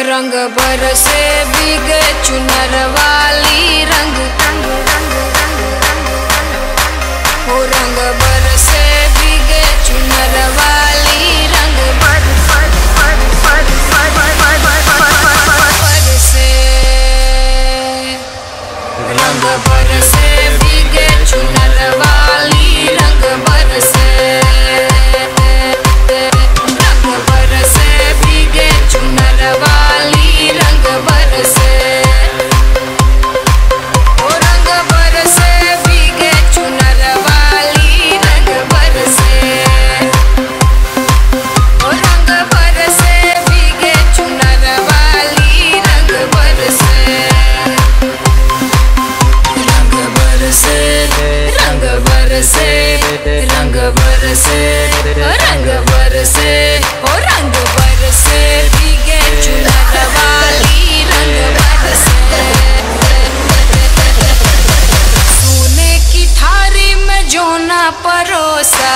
रंग बरसे भीगे चुनर वाली रंग हो रंग बरसे भीगे चुनर वाली रंग बरसे रंग बरसे भीगे चुनर वाली रंग बरसे रंग बरसे भीगे चुनर वाली रंग बरसे ओ रंग बरसे भीगे चुनर वाली रंग बरसे ओ रंग बरसे भीगे चुनर वाली रंग बरसे रंग बरसे रंग बरसे रंग बरसे रंग बरसे ओ रंग बरसे भीगे चुनर वाली रंग बरसे सोने की थारी में जो ना परोसा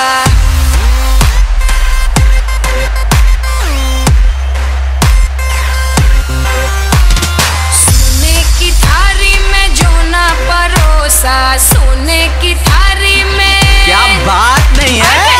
सोने की थारी में जो ना परोसा सोने की थारी में क्या बात नहीं है।